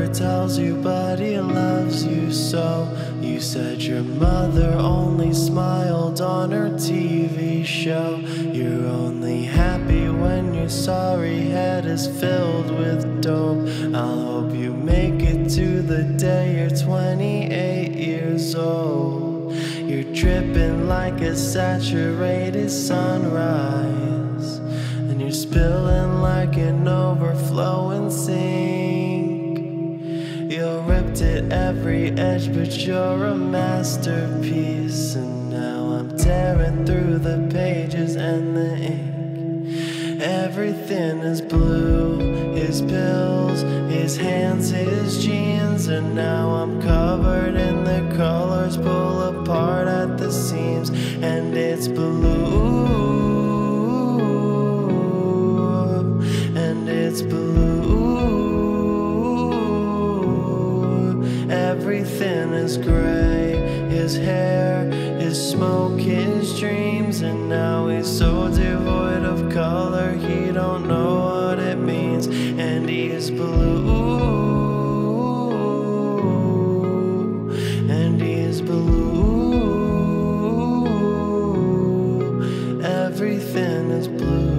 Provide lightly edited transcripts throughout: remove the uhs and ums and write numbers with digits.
tells you, but he loves you so. You said your mother only smiled on her TV show. You're only happy when your sorry head is filled with dope. I'll hope you make it to the day you're 28 years old. You're dripping like a saturated sunrise, and you're spilling like an overflowing sink. You're ripped at every edge, but you're a masterpiece. And now I'm tearing through the pages and the ink. Everything is blue, his pills, his hands, his jeans. And now I'm covered in the colors, pull apart at the seams. And it's blue, and it's blue. Everything is gray, his hair, his smoke, his dreams. And now he's so devoid of color, he don't know what it means. And he's blue, and he's blue. Everything is blue.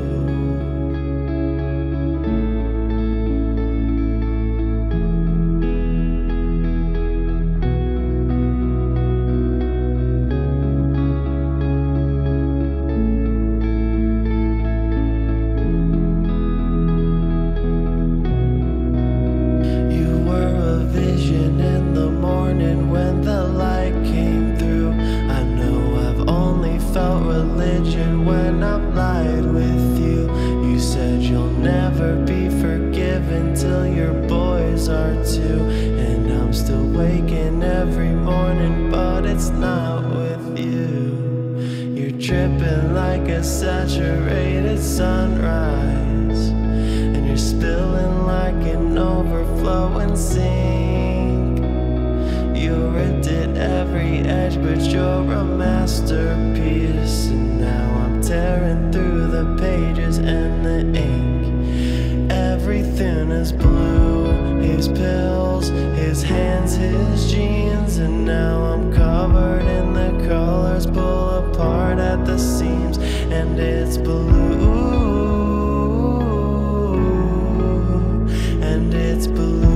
When the light came through, I know I've only felt religion when I've lied with you. You said you'll never be forgiven till your boys are too. And I'm still waking every morning, but it's not with you. You're dripping like a saturated sunrise, and you're spilling like an overflowing sink. You ripped at every edge, but you're a masterpiece. And now I'm tearing through the pages and the ink. Everything is blue, his pills, his hands, his jeans. And now I'm covered in the colors, pull apart at the seams. And it's blue, and it's blue.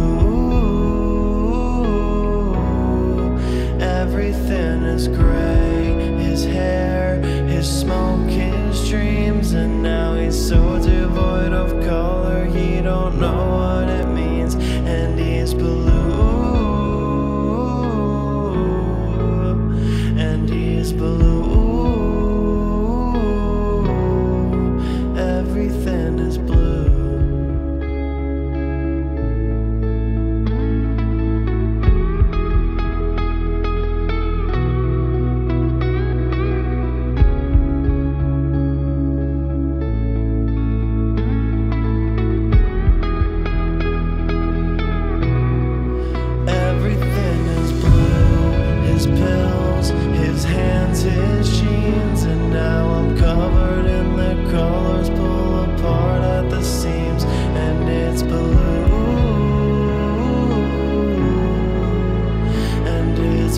Everything is gray, his hair, his smoke, his dreams. And now he's so devoid of color, he don't know what it means. And he's blue, and he's blue. Everything is blue. Pills, his hands, his jeans. And now I'm covered in the colors, pull apart at the seams. And it's blue, and it's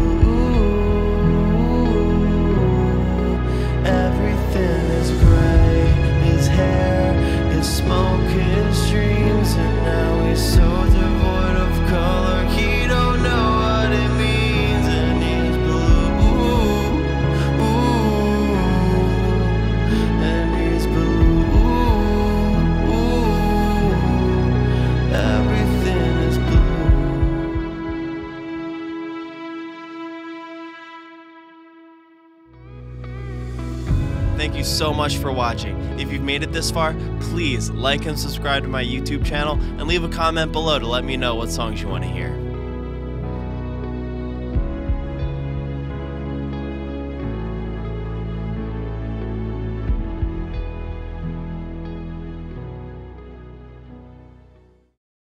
blue. Everything is gray, his hair, his smoke, his dreams. And now he's so devoid of color, he don't know what it means. Thank you so much for watching. If you've made it this far, please like and subscribe to my YouTube channel and leave a comment below to let me know what songs you want to hear.